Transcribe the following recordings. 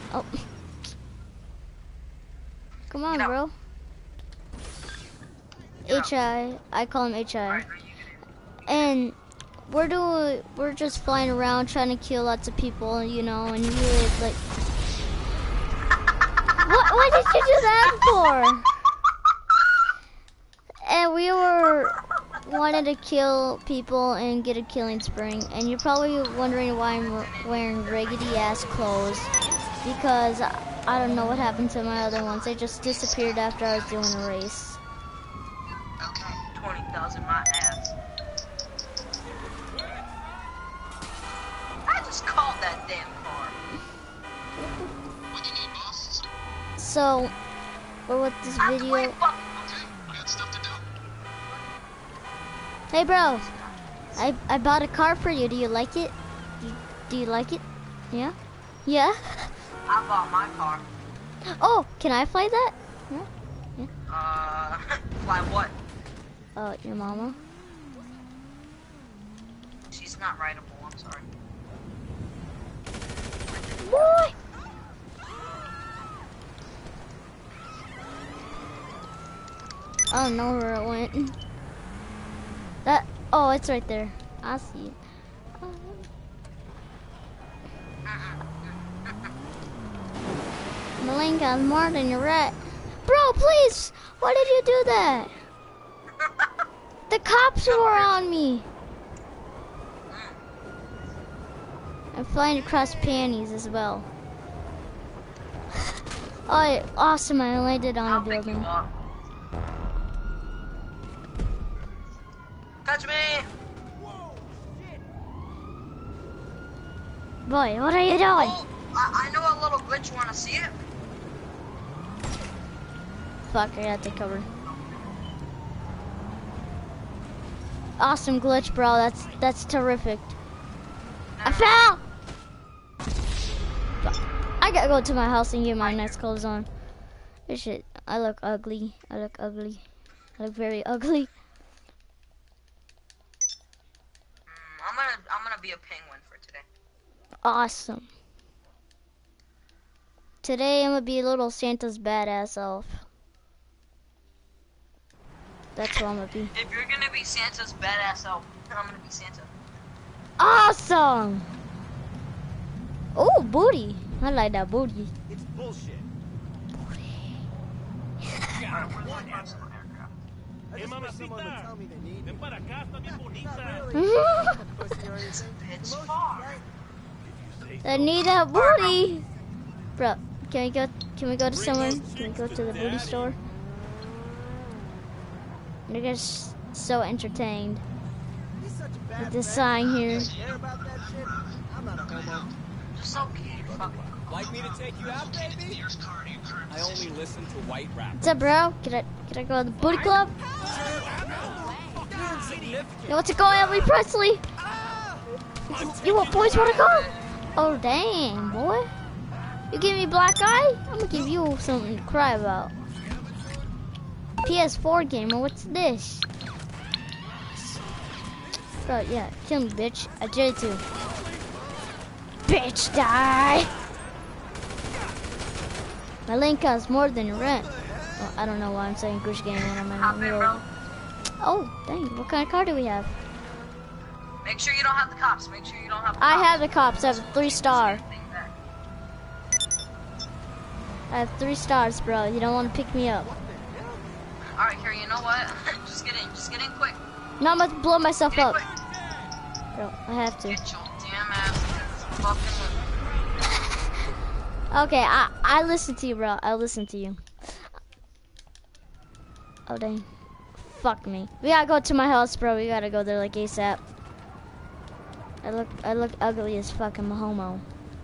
Oh. Come on, bro. HI. I call him HI. And we're just flying around trying to kill lots of people, you know, and you would like... What did you do that for? And we wanted to kill people and get a killing spree, and you're probably wondering why I'm wearing raggedy ass clothes, because I don't know what happened to my other ones. They just disappeared after I was doing a race. Okay, 20,000 my ass. I just called that damn car. What do you need, boss? So, for what this video... Hey bro, I bought a car for you. Do you like it? Do you like it? Yeah? Yeah? I bought my car. Oh, can I fly that? Yeah? Fly what? Your mama. She's not rideable, I'm sorry. Boy! I don't know where it went. Oh, it's right there. I see it. Malenka's more than your rat. Bro, please! Why did you do that? The cops were on me. I'm flying across panties as well. Oh, awesome, I landed on a building. Catch me! Boy, what are you doing? Oh, I know a little glitch. You wanna see it? Fuck, I gotta take cover. Awesome glitch, bro. That's terrific. I fell! I gotta go to my house and get my nice clothes on. This shit, I look ugly. I look ugly. I look very ugly. I'm gonna be a penguin for today. Awesome. Today I'm gonna be little Santa's badass elf. That's what I'm gonna be. If you're gonna be Santa's badass elf, I'm gonna be Santa. Awesome! Oh, booty. I like that booty. It's bullshit. Booty. Hey, mamacita. Ven para acá, está bien bonita. It's far. I need that booty. Bro, can we go to somewhere? Can we go to the booty store? You're just so entertained with this sign here. Just so cute. Like me to take you out, baby? I only listen to white rap. What's up, bro? Can I go to the booty club? You want to go, Elvis Presley? You want boys want to go? Oh dang, boy! You give me black eye? I'm gonna give you something to cry about. PS4 gamer, what's this? Bro, yeah, kill me, bitch. I dare to. Bitch, die! My link costs more than your rent. Well, I don't know why I'm saying Gush Game when I'm in the middle. Oh, dang, what kind of car do we have? Make sure you don't have the cops. Make sure you don't have the cops. I have the cops. I have a 3-star. I have 3 stars, bro. You don't want to pick me up. Alright, here, you know what? Just get in. Just get in quick. No, I'm about to blow myself Get in up. quick. Bro, I have to. Get your damn ass fucking Okay, I listen to you, bro. I listen to you. Oh, dang. Fuck me. We gotta go to my house, bro. We gotta go there like ASAP. I look ugly as fucking homo.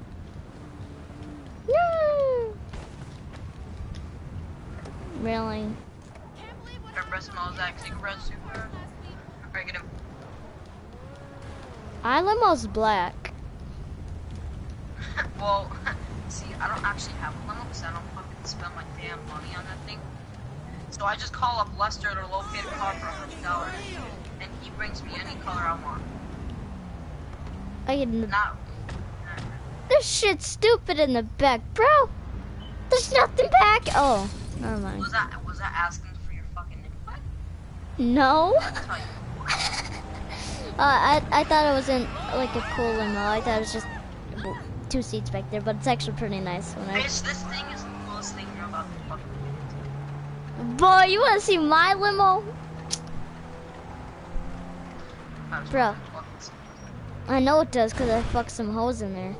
No. Really? Her breast smells actually red super. Alright, get him. I limo's black. Well, see, I don't actually have a limo because I don't fucking spend my damn money on that thing. So I just call up Lester to locate a car for $100, and he brings me any color I want. I can. Not. This shit's stupid in the back, bro. There's nothing back. Oh, never mind. Was that asking for your fucking input? No. I'll tell you. I thought it wasn't like a cool limo. I thought it was just 2 seats back there, but it's actually pretty nice. Bitch, this thing is the coolest thing you're about to fucking get. Boy, you want to see my limo? Bro. I know it does because I fucked some hoes in there.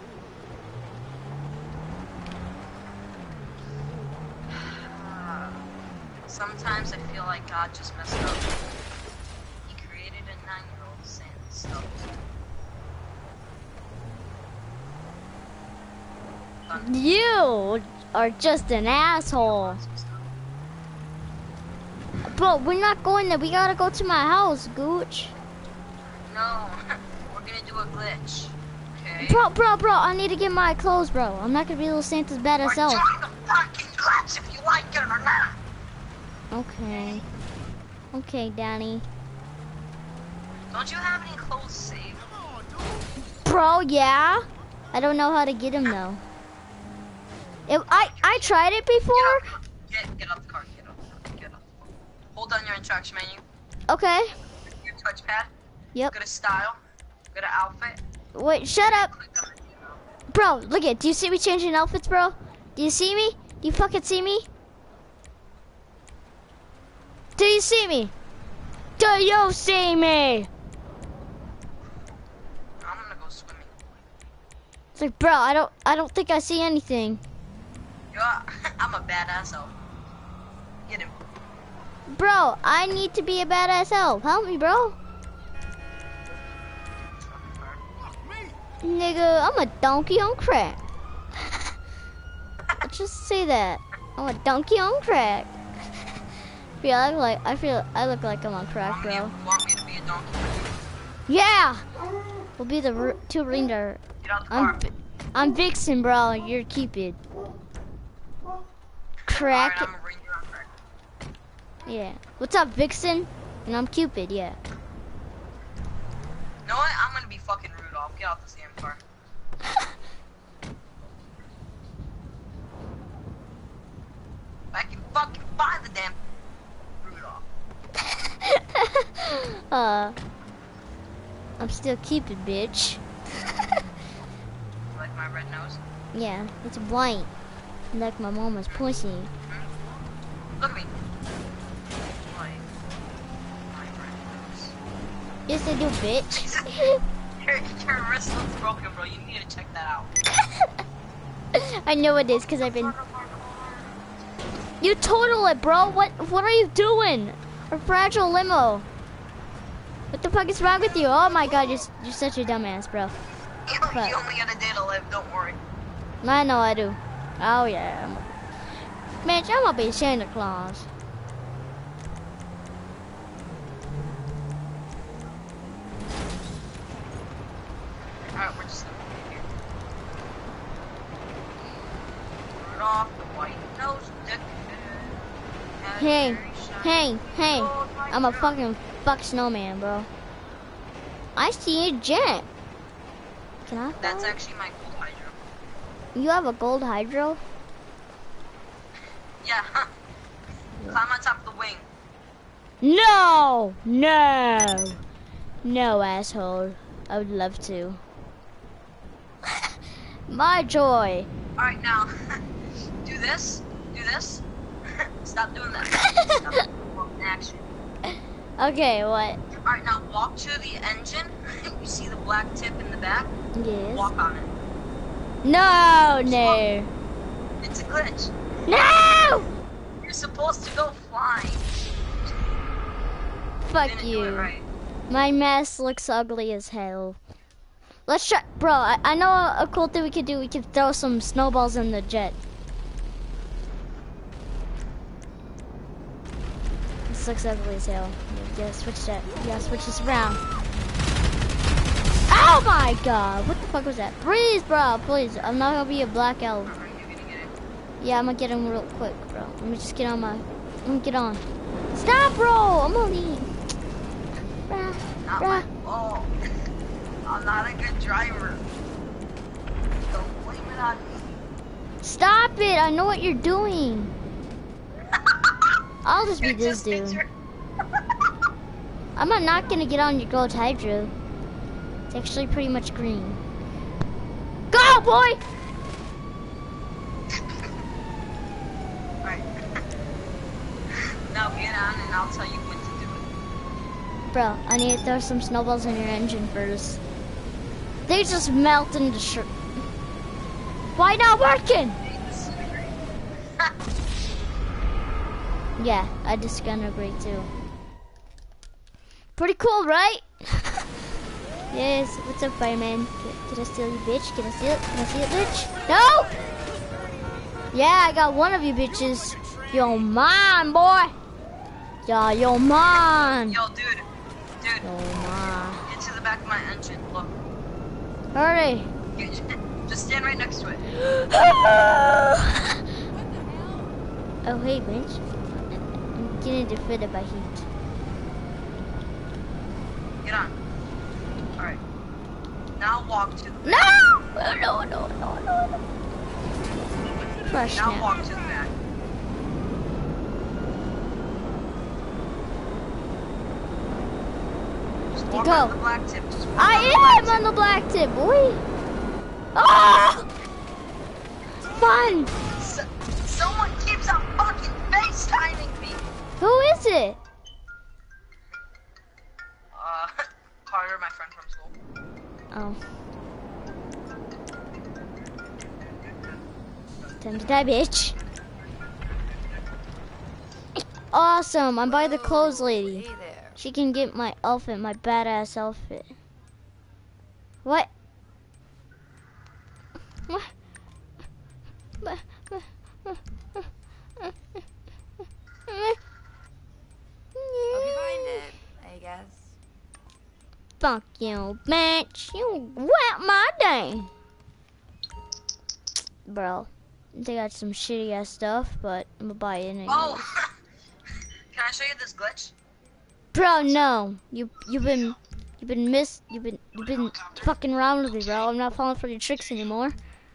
Sometimes I feel like God just messed up. He created a 9-year-old saying stuff. You are just an asshole. Bro, we're not going there. We gotta go to my house, Gooch. No, we're gonna do a glitch. Okay? Bro, I need to get my clothes, bro. I'm not gonna be little Santa's badass elf. We're doing the fucking glitch if you like it or not. Okay. Okay, Danny. Don't you have any clothes saved? Bro, yeah. I don't know how to get them though. I tried it before. Get off the car. Get off. Hold down your interaction menu. Okay. Your touchpad. Yep. Go to style. Go to outfit. Wait, shut up. Click on it. Bro, look at. Do you see me changing outfits, bro? Do you see me? Do you fucking see me? Do you see me? Do you see me? I'm gonna go swimming. It's like, bro, I don't think I see anything. I'm a badass elf. Get him. Bro, I need to be a badass elf. Help me, bro. Nigga, I'm a donkey on crack. Just say that. I'm a donkey on crack. Yeah, I look like I'm on crack, bro. Want me to be a donkey? Yeah! We'll be the 2 reindeer. Get out the car. I'm Vixen, bro. You're Cupid. Crack. Alright, I'm a reindeer on crack. Yeah. What's up, Vixen? And I'm Cupid, yeah. You know what? I'm gonna be fucking Rudolph. Get out the damn car. I can fucking find the damn Rudolph. I'm still Cupid, bitch. You like my red nose? Yeah, it's white. Like my mama's pussy. Look at me. Like my red nose. Yes, I do, bitch. Your wrist looks broken, bro. You need to check that out. I know it is, because I've been... You total it, bro. What are you doing? A fragile limo. What the fuck is wrong with you? Oh my god, you're such a dumbass, bro. You only got a day to live, don't worry. I know I do. Oh yeah. Man, I'm gonna be Santa Claus. Alright, we're just gonna be here. Rudolph the white-nosed dickhead. Hey. I'm a fucking snowman, bro. I see a jet. Can I fly? That's actually my gold hydro. You have a gold hydro? Yeah, huh. Climb on top of the wing. No, asshole. I would love to. My joy. Alright, now, do this. Stop doing that. Stop doing action. Okay, what? Alright, now walk to the engine. You see the black tip in the back? Yes. Walk on it. No. It's a glitch. No! You're supposed to go flying. Fuck Didn't do it you. right. My mess looks ugly as hell. Let's try, bro. I know a cool thing we could do. We could throw some snowballs in the jet. This looks ugly as hell. Yeah, switch that. Yeah, switch this around. Oh my god! What the fuck was that? Please, bro, please. I'm not gonna be a black elf. Are you gonna get it? Yeah, I'm gonna get him real quick, bro. Let me just get on my. Let me get on. Stop, bro! I'm gonna leave. Not my fault. I'm not a good driver. god. Stop it! I know what you're doing. I'll just be It this just makes dude. her- I'm not gonna get on your gold hydro. It's actually pretty much green. Go, boy! Alright. Now get on and I'll tell you when to do it. Bro, I need to throw some snowballs in your engine first. They just melt into shirt. Why not working? Yeah, I disintegrate too. Pretty cool, right? Yes, what's up, fireman? Can I steal you, bitch? Can I steal it? Can I steal it, bitch? No! Yeah, I got one of you bitches. Yo, mine, boy. Yeah, yo, mine. Yo, dude. Dude, Yo, mine. get to the back of my engine. Look. Hurry. Just stand right next to it. Oh, hey, bitch. I'm getting defeated by heat. Get on. Alright. Now walk to the No! No, no, no, no, no. Fresh Now now. walk to the back. Just walk Go. on the black tip. Just walk on the I black am on the black tip, boy. Oh! Fun. tip. Someone keeps on fucking FaceTiming me. Who is it? Carter, my friend from school. Oh. Time to die, bitch. Awesome. I'm by the clothes lady. Hey there. She can get my outfit, my badass outfit. What? What? Hope you find it, I guess. Fuck you, bitch. You wet my day. Bro, they got some shitty ass stuff, but I'm gonna buy it anyway. Oh! Can I show you this glitch? Bro, no. You've been fucking around with me, bro. I'm not falling for your tricks anymore.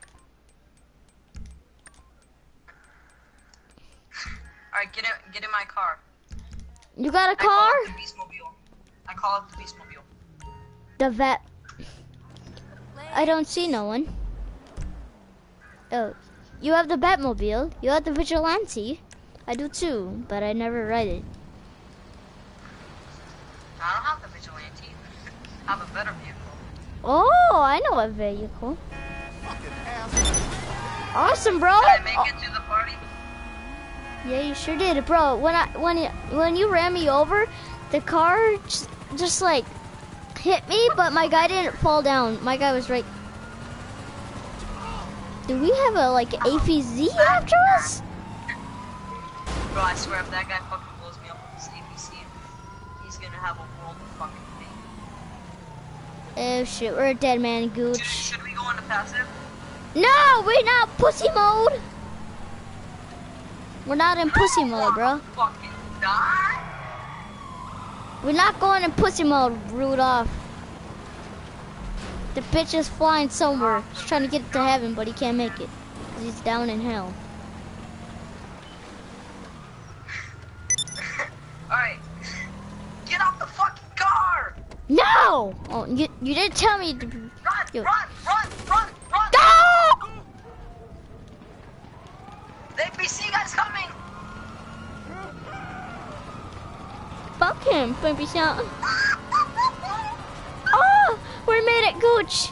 Alright, get in my car. You got a I call car? it the Beastmobile. I call it the Beastmobile. The vet. I don't see no one. Oh, you have the Batmobile. You have the Vigilante. I do too, but I never ride it. I don't have the Vigilante. I have a better vehicle. Oh, I know a vehicle. Awesome, bro. Did I make it to the party? Yeah, you sure did, bro. When you ran me over, the car just like hit me, but my guy didn't fall down. My guy was right. Do we have a like APZ after us? Bro, I swear if that guy fucking blows me up with this APC, he's gonna have a world of fucking pain. Oh shit, we're a dead man, Dude, Gooch. should we go into passive? No, we're not pussy mode. We're not in pussy mode, bro. Fucking die? We're not going in pussy mode, Rudolph. The bitch is flying somewhere. He's trying to get to heaven, but he can't make it. 'Cause he's down in hell. Alright. Get off the fucking car! No! Oh, you didn't tell me to... Run, Yo. run! Go! The APC guy's coming! Fuck him, baby shot. Oh, we made it, Gooch.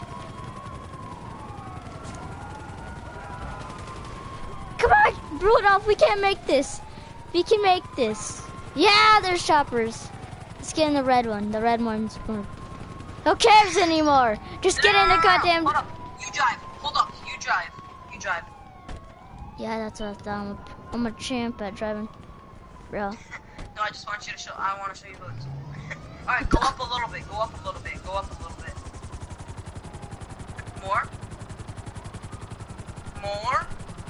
Come on, Rudolph, we can't make this. We can make this. Yeah, there's choppers. Let's get in the red one. The red one's more. Who cares anymore? Just get in the goddamn. Hold up. You drive. Hold up. You drive. You drive. Yeah, that's what I thought. I'm a champ at driving. Bro. No, I just want you to show. I want to show you hoods. All right, go up a little bit. Go up a little bit. Go up a little bit. More. More.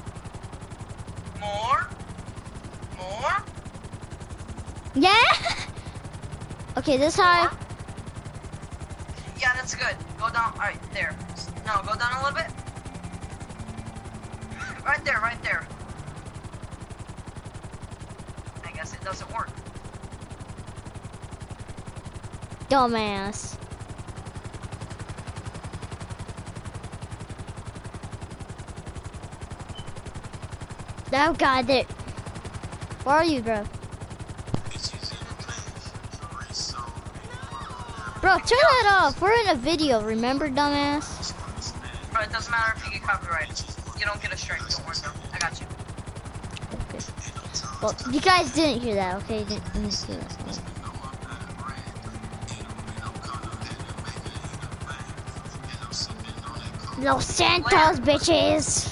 More. More. Yeah? Okay, this high. Yeah, that's good. Go down. All right, there. No, go down a little bit. Right there, right there. I guess it doesn't work. Dumbass. Oh god, it. Where are you, bro? Bro, turn that off. We're in a video, remember, dumbass? Bro, it doesn't matter if you get copyrighted. You don't get a strike. Don't worry, bro. I got you. Okay. Well, you guys didn't hear that, okay? You didn't hear that. Los Santos, bitches!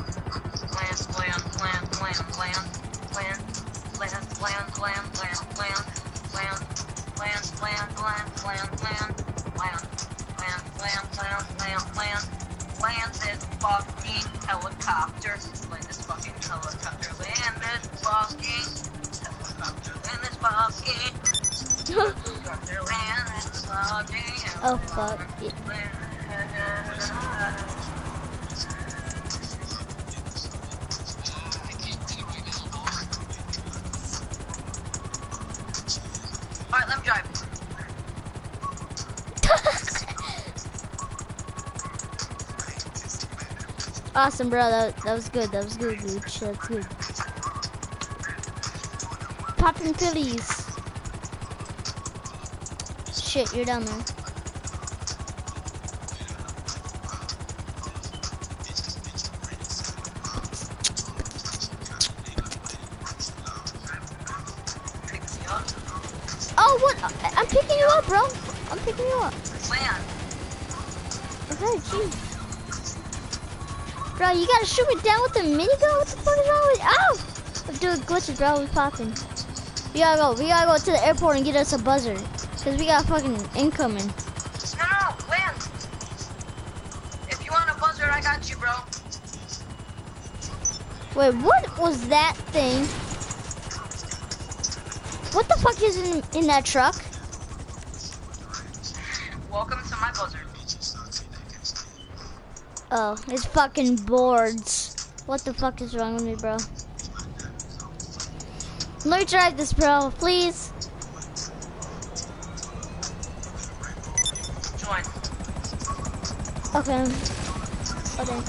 Land this fucking helicopter. Land this fucking helicopter. Land this fucking helicopter. Land this fucking helicopter. Land this fucking helicopter. Oh, fuck. Yeah. Alright, let me drive. Awesome, bro. That was good. That was good, dude. That's good. Popping pillies. Shit, you're down there. Oh, what? I'm picking you up, bro. I'm picking you up. Land. Okay, jeez. Bro, you gotta shoot me down with the minigun? What the fuck is wrong with you? Oh! I'm doing glitches, bro. We popping. We gotta go. We gotta go to the airport and get us a buzzer. Cause we got fucking incoming. No, land. If you want a buzzer, I got you, bro. Wait, what was that thing? What the fuck is in that truck? Welcome to my buzzer. Oh, it's fucking boards. What the fuck is wrong with me, bro? Let me drive this, bro, please. Join. Okay. Okay.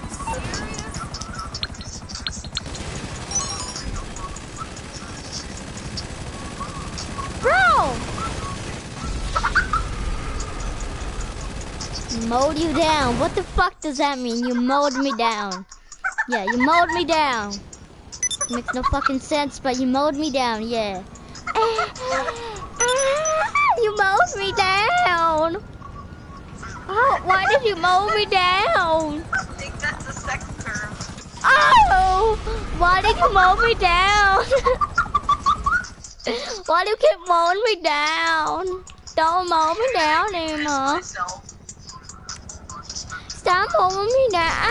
Bro! Mowed you down. What the fuck does that mean? You mowed me down. Yeah, you mowed me down. Makes no fucking sense, but you mowed me down, yeah. You mowed me down. Oh, why did you mow me down? I think that's a sex term. Oh, why did you mow me down? Why do you keep mowing me down? Don't mow me down anymore. Myself. Stop mowing me down.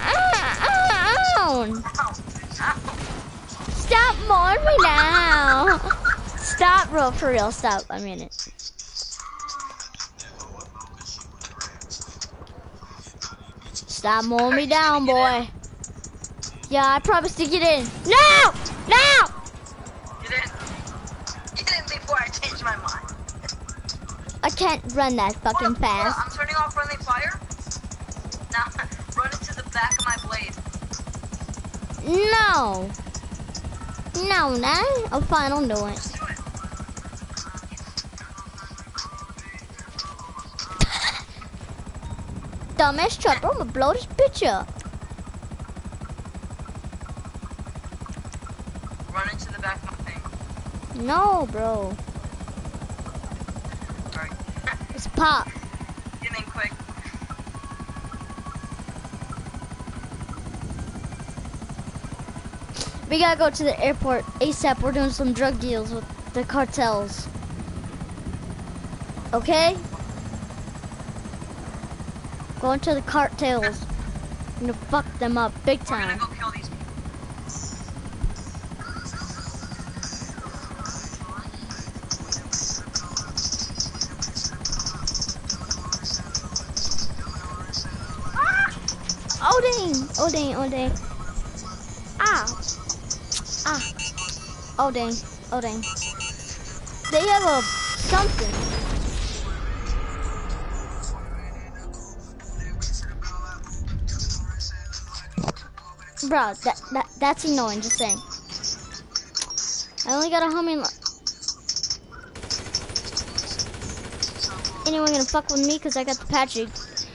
Stop mowing me down. Stop, bro, for real, stop. I mean it. Stop mowing me down, boy. Yeah, I promised to get in. No! No! Get in before I change my mind. I can't run that fucking fast. I'm turning off friendly fire. Now, run into the back of my blade. No. No, no. Oh, fine, I'll do it. Just do it. Dumbass truck, bro, I'm gonna blow this bitch up. Run into the back of my thing. No, bro. Alright. It's pop. Get in quick. We gotta go to the airport ASAP. We're doing some drug deals with the cartels. Okay? Going to the cartels. I'm gonna fuck them up big We're time. gonna go kill these people. Oh dang, oh dang, oh dang. Ah! Ah! Oh dang! Oh dang! They have a something. Bro, that's annoying. Just saying. I only got a humming. Anyone gonna fuck with me? Cause I got the Patrick.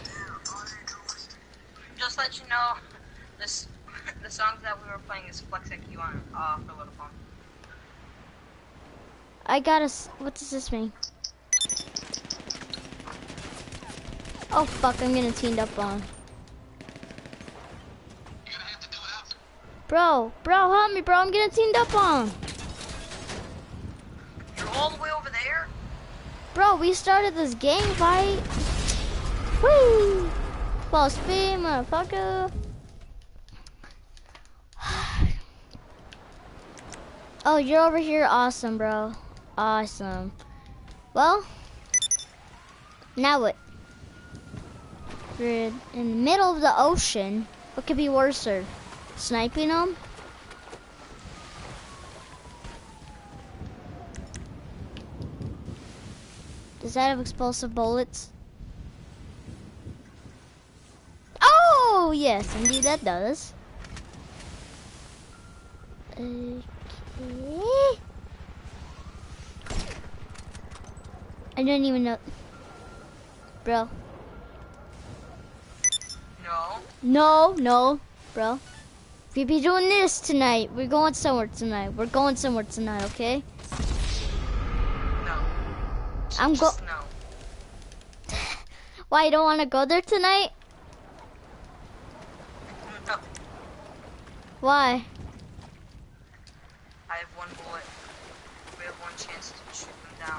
Just let you know, this the songs that we were playing is Flex IQ on for Little Fun. I got a. What does this mean? Oh fuck! I'm getting teamed up on. Bro, help me, bro! I'm getting teamed up on. You're all the way over there? Bro, we started this gang fight. Woo! Full speed, motherfucker. Oh, you're over here. Awesome, bro. Awesome. Well, now what? We're in the middle of the ocean. What could be worse, sir? Sniping them? Does that have explosive bullets? Oh, yes, indeed that does. Okay. I don't even know. Bro. No, bro. If you be doing this tonight, we're going somewhere tonight. Okay? No. I'm Just no. Why, you don't want to go there tonight? No. Why? I have one bullet. We have one chance to shoot them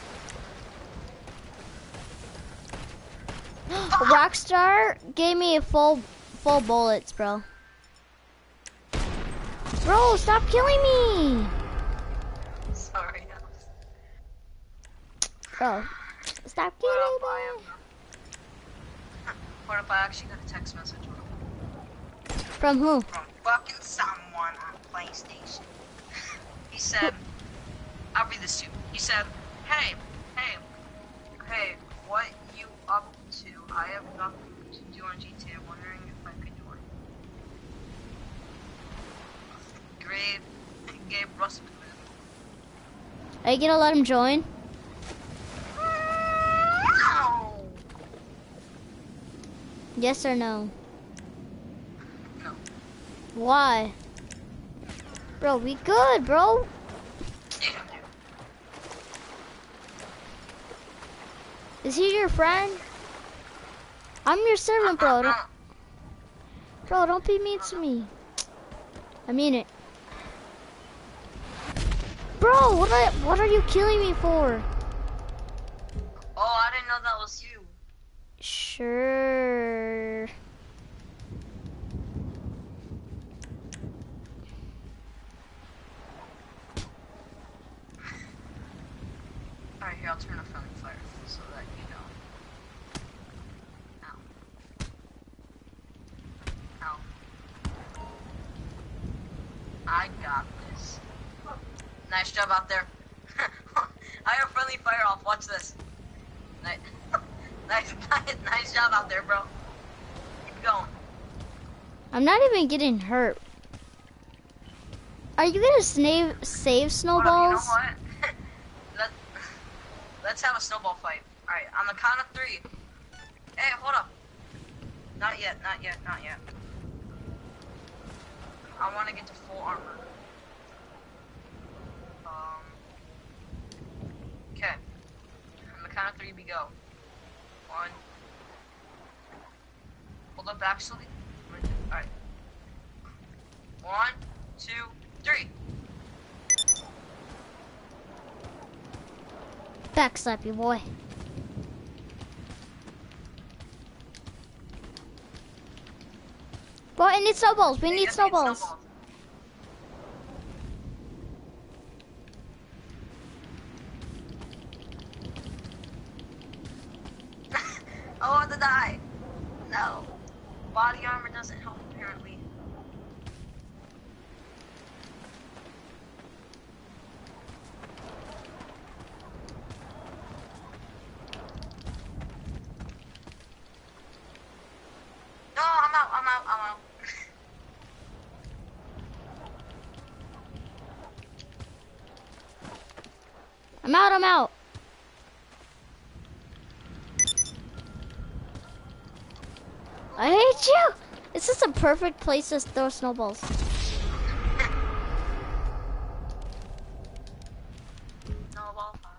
down. Rockstar gave me a full bullets, bro. Bro, stop killing me! Sorry. Bro, stop killing me! What if I actually got a text message From who? from fucking someone on PlayStation? He said, I'll read this to you. He said, hey, what you up to? I have nothing to do on GTA. Wondering if I could join. Gabe Russell. Are you gonna let him join? No. Yes or no? No. Why? Bro, we good, bro. Damn, dude. Is he your friend? I'm your servant, bro. Don't be mean to me. I mean it. Bro, what are you killing me for? Oh, I didn't know that was you. Sure. Alright, here, I'll turn a friendly fire so that you know. Ow. I got this. Nice job out there. I have friendly fire off. Watch this. Nice job out there, bro. Keep going. I'm not even getting hurt. Are you gonna save snowballs? Hold up, you know what? Let's have a snowball fight. Alright, on the count of 3. Hey, hold up. Not yet. I want to get to full armor. Okay. On the count of 3, we go. 1. Hold up, actually. Alright. 1, 2, 3. Backslap you, boy. Boy, I need snowballs. We need snowballs. I want to die. No. Body armor doesn't help, apparently. I'm out, I'm out. I hate you. This is a perfect place to throw snowballs. Snowball fight.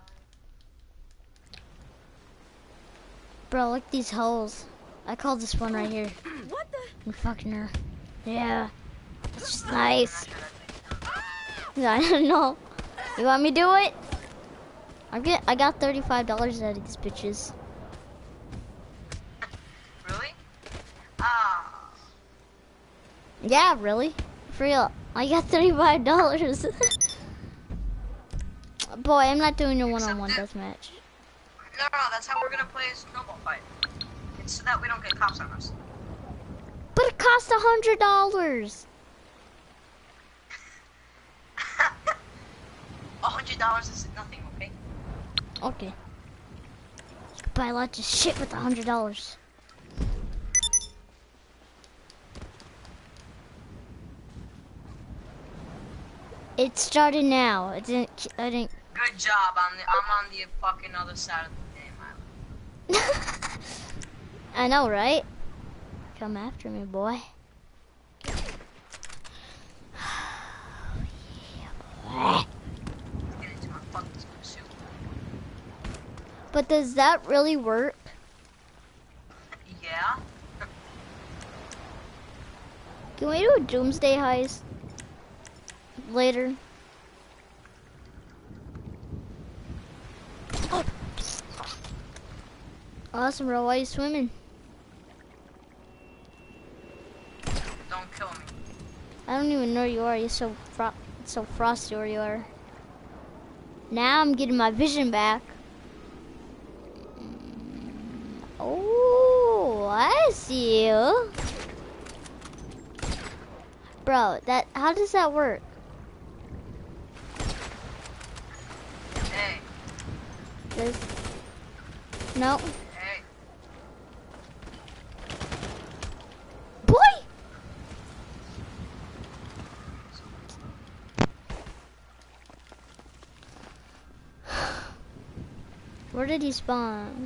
Bro, look at these holes. I call this one right here. What the? I'm fucking her. Yeah. It's just nice. I don't know. You want me to do it? I got $35 out of these bitches. Really? Ah. Yeah, really? For real. I got $35. Boy, I'm not doing a one-on-one deathmatch. No, that's how we're gonna play a snowball fight. It's so that we don't get cops on us. But it costs $100. $100 is nothing, okay? Okay. You could buy lots of shit with $100. It started now. I didn't. Good job. I'm on the fucking other side of the game. I know, right? Come after me, boy. Get into my fucking suit. But does that really work? Yeah. Can we do a doomsday heist later? Awesome, bro. Why are you swimming? Don't kill me. I don't even know where you are. You're so frosty where you are. Now I'm getting my vision back. Oh, I see you. Bro, how does that work? Hey. No. Hey. Boy! Where did he spawn?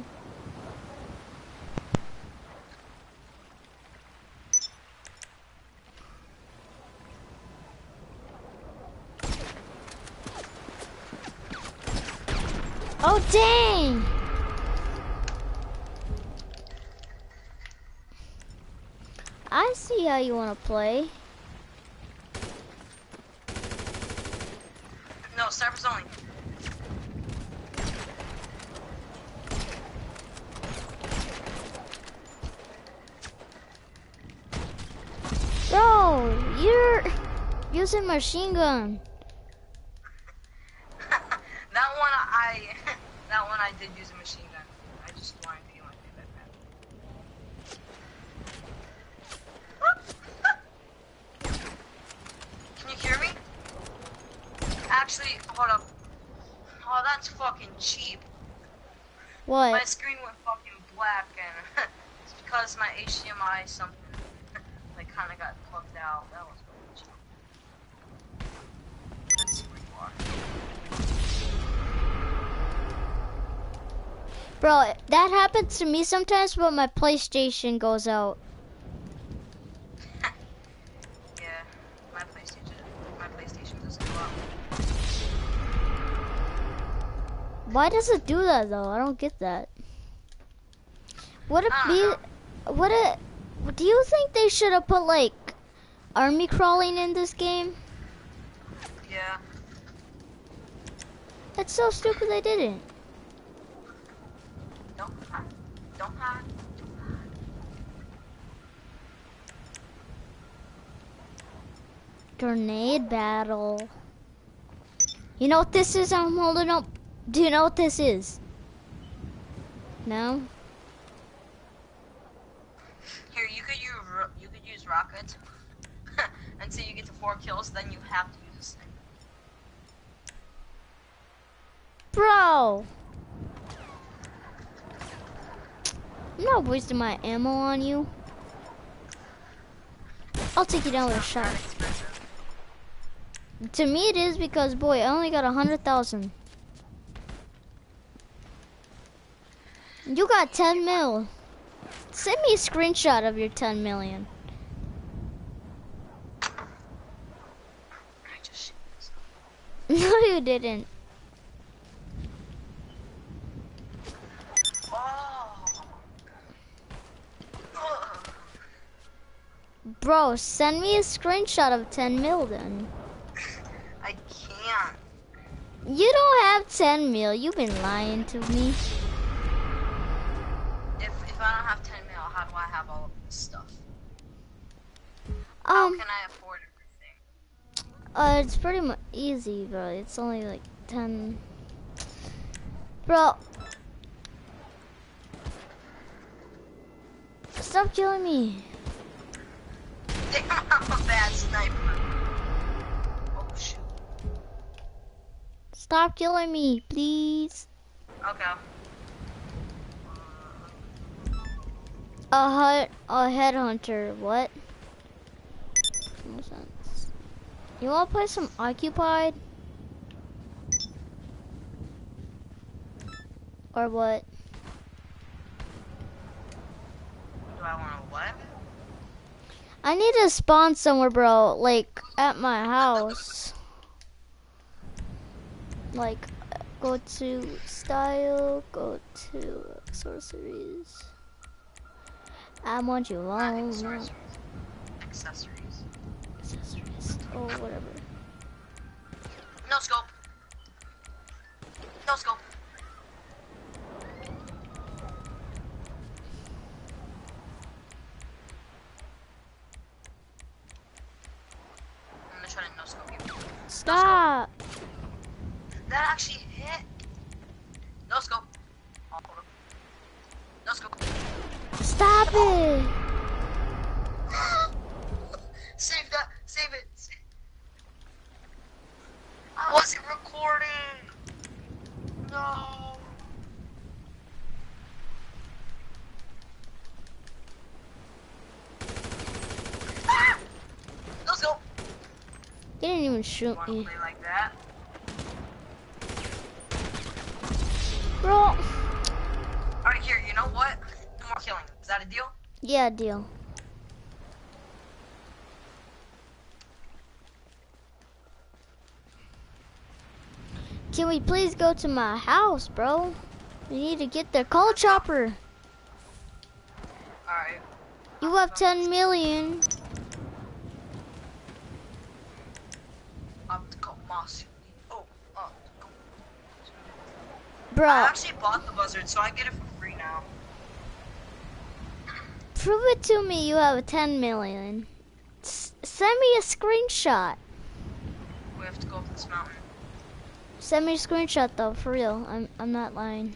Oh, dang! I see how you want to play. No, servers only. Bro, you're using machine gun. That one I did use a machine gun. I just wanted to be like that. Can you hear me? Actually, hold up. Oh, that's fucking cheap. What? My screen went fucking black, and it's because my HDMI something like kind of got plugged out. That was fucking cheap. Let's see where you are. Bro, that happens to me sometimes, but my PlayStation goes out. Yeah, my PlayStation doesn't go out. Why does it do that though? I don't get that. Would it be? Would it? Do you think they should have put like army crawling in this game? Yeah. That's so stupid they didn't. Don't hide. Don't hide. Grenade battle. You know what this is? I'm holding up. Do you know what this is? No? Here, you could use rockets until you get to 4 kills. Then you have to use a sniper. Bro! I'm not wasting my ammo on you. I'll take you down with a shot. To me it is because, boy, I only got 100,000. You got 10 mil. Send me a screenshot of your 10 million. I just No, you didn't. Oh. Bro, send me a screenshot of 10 mil then. I can't. You don't have 10 mil. You've been lying to me. If I don't have 10 mil, how do I have all of this stuff? How can I afford everything? It's pretty much easy, bro. It's only like 10. Bro. Stop killing me. Damn, I'm a bad sniper. Oh shoot. Stop killing me, please. Okay. A headhunter. What? No sense. You wanna play some Occupied? Or what? Do I want to what? I need to spawn somewhere, bro. Like at my house. Like, go to style, go to sorceries. I want you Not all. accessories. Accessories. Accessories. Oh, whatever. No scope. No scope. I'm gonna try to no scope you. Stop. That actually hit. No scope. Oh, no scope. Stop it. Save that. Save it. I wasn't recording. No. Ah! No scope. You didn't even shoot Want to me. play like that? Bro. Alright, here, you know what? No more killing. Is that a deal? Yeah, deal. Can we please go to my house, bro? We need to get there. Call Chopper. Alright. You have 10 million. Optical moss. Oh, optical. Bro, I actually bought the buzzard, so I get it for free now. prove it to me you have 10 million. Send me a screenshot. We have to go up this mountain. Send me a screenshot though, for real. I'm not lying.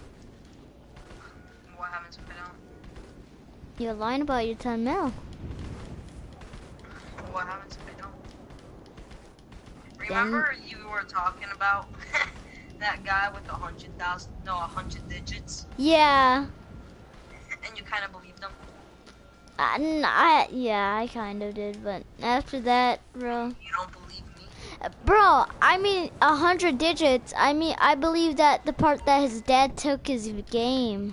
What happens if I don't? You're lying about your 10 mil. What happens if I don't? Remember you were talking about that guy with 100 digits, Yeah. and you kind of believed him? Yeah, I kind of did, but after that, bro. You don't believe me? Bro, I mean 100 digits. I mean, I believe that the part that his dad took his game.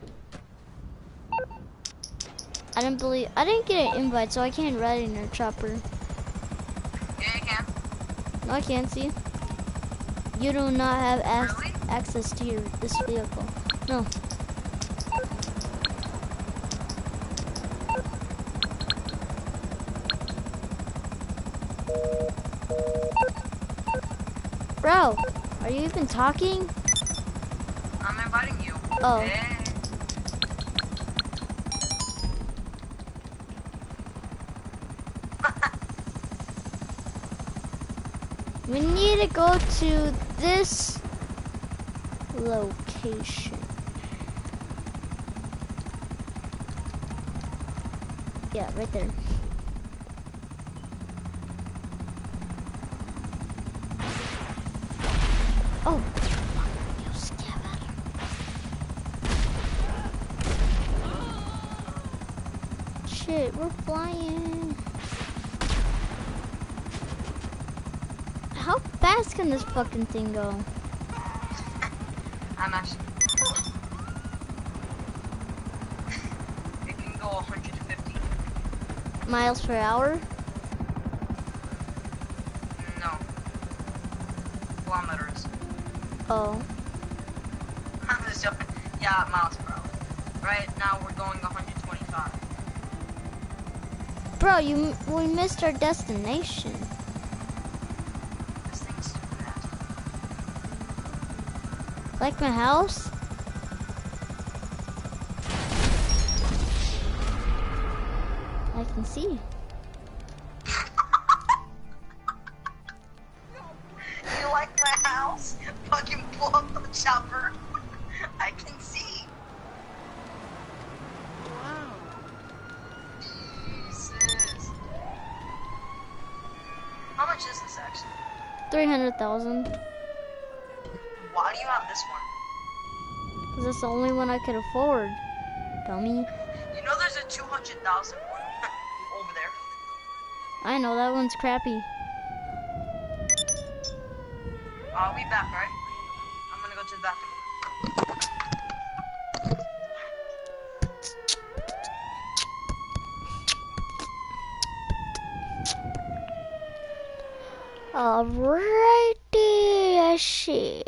I didn't get an invite, so I can't ride in your Chopper. Yeah, you can. No, I can't see. You do not have Really? access to this vehicle. No. Bro, are you even talking? I'm inviting you. Oh. Hey. We need to go to this location. Yeah, right there. Oh, fuck, you scared. Shit, we're flying. How fast can this fucking thing go? I'm actually. miles per hour? No. Kilometers. Oh. I'm just joking. Yeah, miles per hour. Right now we're going 125. Bro, we missed our destination. This thing's too fast. Like my house? I can see. You like my house? Fucking pull up the chopper. I can see. Wow. Jesus. How much is this actually? 300,000. Why do you have this one? Cause that's the only one I could afford. Dummy. You know there's a 200,000 one over there. I know, that one's crappy. I'll be back, right? I'm gonna go to the bathroom. Alrighty, I see.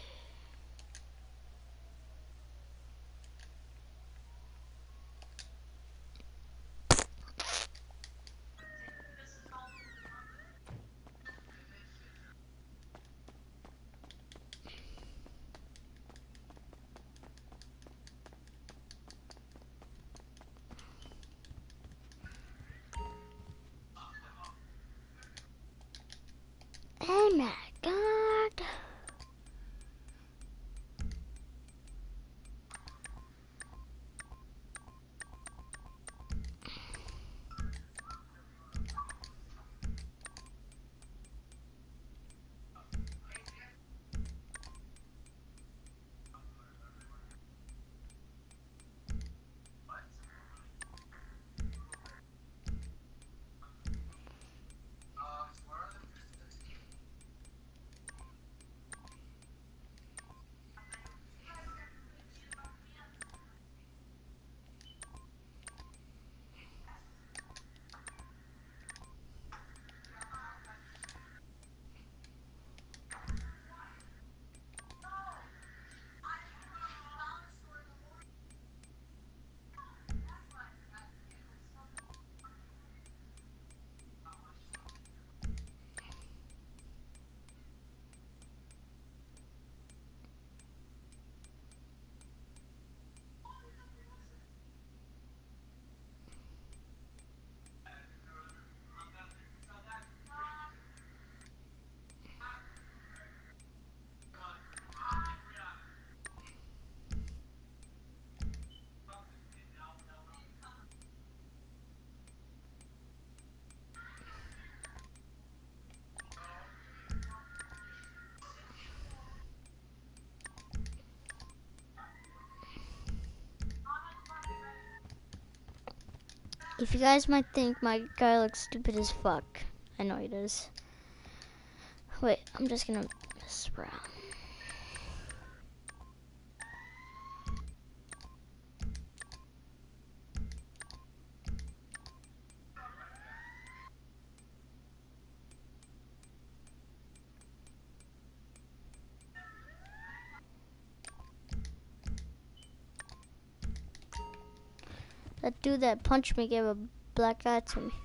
Oh my god. If you guys might think my guy looks stupid as fuck, I know he does. Wait, I'm just gonna mess around. That dude that punched me gave a black eye to me.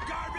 Guard